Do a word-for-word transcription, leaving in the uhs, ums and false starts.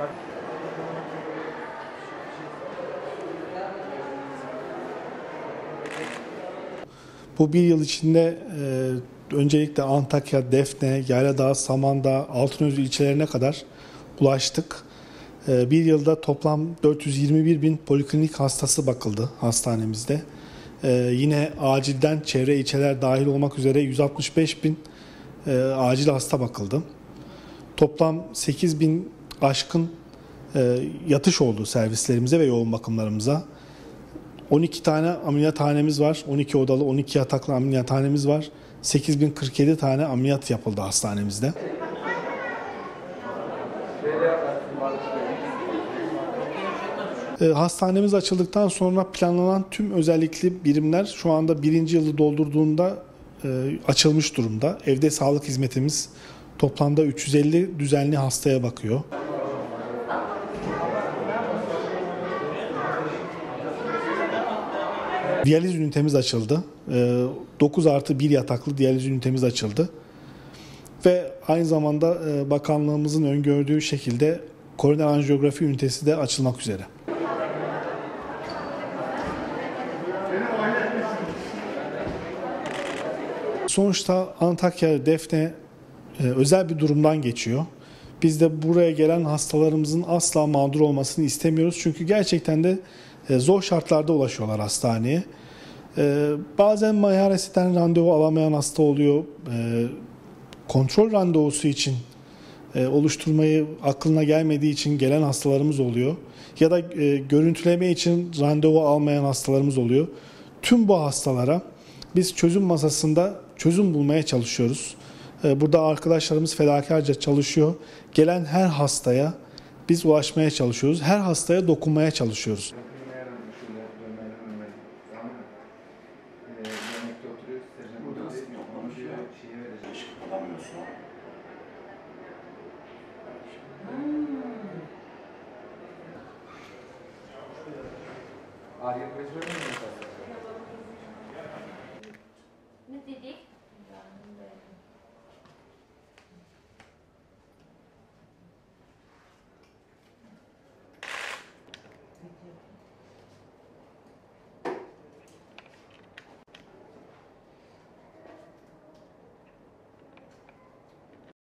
Bu bir yıl içinde e, öncelikle Antakya, Defne, Yayladağ, Samandağ, Altınözü ilçelerine kadar ulaştık. E, bir yılda toplam dört yüz yirmi bir bin poliklinik hastası bakıldı hastanemizde. E, yine acilden çevre ilçeler dahil olmak üzere yüz altmış beş bin e, acil hasta bakıldı. Toplam sekiz bin aşkın e, yatış oldu servislerimize ve yoğun bakımlarımıza. on iki tane ameliyathanemiz var. on iki odalı, on iki yataklı ameliyathanemiz var. sekiz bin kırk yedi tane ameliyat yapıldı hastanemizde. E, hastanemiz açıldıktan sonra planlanan tüm özellikli birimler şu anda birinci yılı doldurduğunda e, açılmış durumda. Evde sağlık hizmetimiz toplamda üç yüz elli düzenli hastaya bakıyor. Diyaliz ünitemiz açıldı. dokuz artı bir yataklı diyaliz ünitemiz açıldı. Ve aynı zamanda bakanlığımızın öngördüğü şekilde koroner anjiyografi ünitesi de açılmak üzere. Sonuçta Antakya, Defne özel bir durumdan geçiyor. Biz de buraya gelen hastalarımızın asla mağdur olmasını istemiyoruz. Çünkü gerçekten de zor şartlarda ulaşıyorlar hastaneye. Bazen mayaresiden randevu alamayan hasta oluyor. Kontrol randevusu için oluşturmayı aklına gelmediği için gelen hastalarımız oluyor. Ya da görüntüleme için randevu almayan hastalarımız oluyor. Tüm bu hastalara biz çözüm masasında çözüm bulmaya çalışıyoruz. Burada arkadaşlarımız fedakarca çalışıyor. Gelen her hastaya biz ulaşmaya çalışıyoruz. Her hastaya dokunmaya çalışıyoruz. Ne dedik?